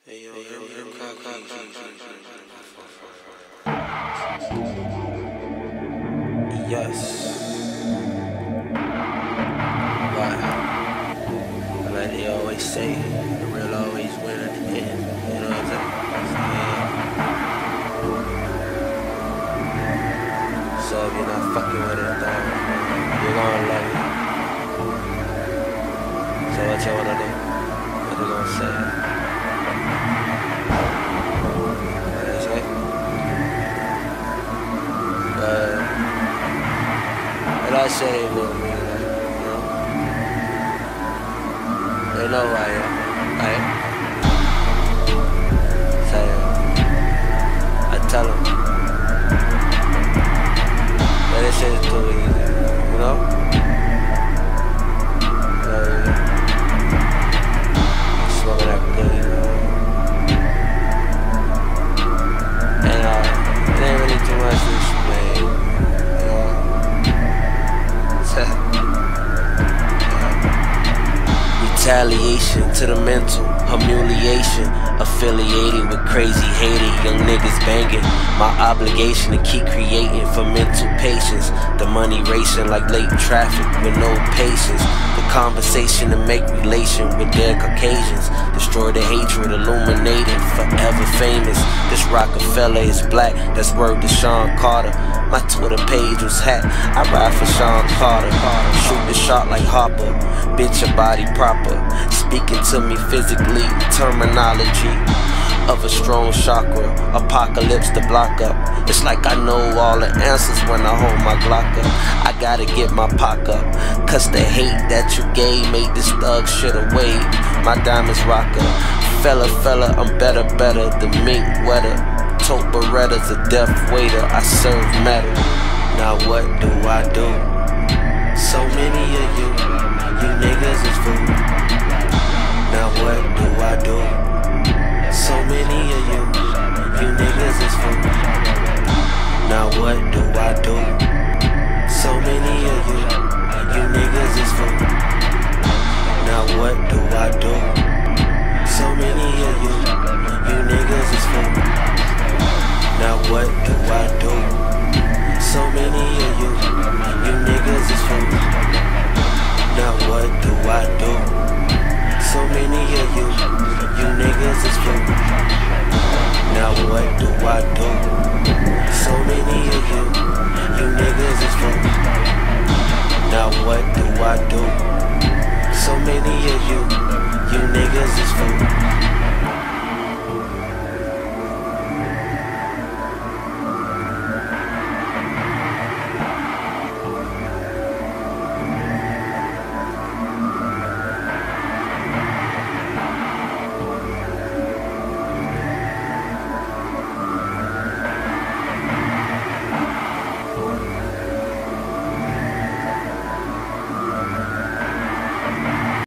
Hey yo, you're cocky. Yes. Why? Like they always say, the real always win at the end. You know what I'm saying? So if you're not fucking with it, then you're gonna love it. So what you wanna do? What you gonna say? But I said they will me, like, you know? They know who I am, right? So I tell them. But this shit is too easy, you know? Smoking that good, you know? And it ain't really too much to explain. Retaliation to the mental, humiliation, affiliating with crazy hating, young niggas banging. My obligation to keep creating for mental patience. The money racing like late traffic with no patience. The conversation to make relation with their Caucasians. Destroy the hatred, illuminating, forever famous. This Rockefeller is black, that's word to Sean Carter. My Twitter page was hacked, I ride for Sean Carter. Shoot the shot like Harper, bitch your body proper. Speaking to me physically, terminology of a strong chakra. Apocalypse to block up. It's like I know all the answers when I hold my Glock up. I gotta get my pack up, cause the hate that you gave made this thug shit away. My diamonds rock up. Fella, I'm better, the mink wetter. Tote Berettas, a death waiter, I serve metal. Now what do I do? So many of you niggas is food. Now what do I do? So many of you niggas is food. Now what do I do? So many of you niggas is food. Now what do I do? So many of you niggas is food. Now what do I do? So many of you niggas is food. Now what do I do? So many of you niggas is food. Now what do I do? So many of you niggas is food. Now what do I do? So many of you niggas is food.